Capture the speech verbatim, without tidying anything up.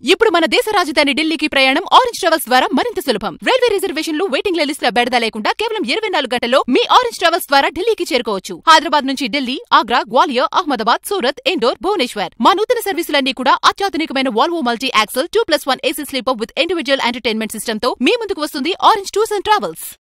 ఇప్పుడు మన దేశ రాజధాని ఢిల్లీకి ప్రయాణం ఆరెంజ్ ట్రావెల్స్ ద్వారా మరింత సులభం. రైల్వే రిజర్వేషన్లు, వెయిటింగ్ లిస్ట్ ల బెడద లేకుండా కేవలం ఇరవై నాలుగు గంటల్లో మీ ఆరెంజ్ ట్రావెల్స్ ద్వారా ఢిల్లీకి చేరుకోవచ్చు. హైదరాబాద్ నుంచి ఢిల్లీ, ఆగ్రా, గ్వాలియర్, అహ్మదాబాద్, సూరత్, ఇండోర్, భువనేశ్వర్. మా నూతన సర్వీసులన్నీ కూడా అత్యాధునికమైన Volvo multi axle two plus one AC sleeper with individual entertainment system తో మీ ముందుకు వస్తుంది ఆరెంజ్ టూర్స్ అండ్ ట్రావెల్స్.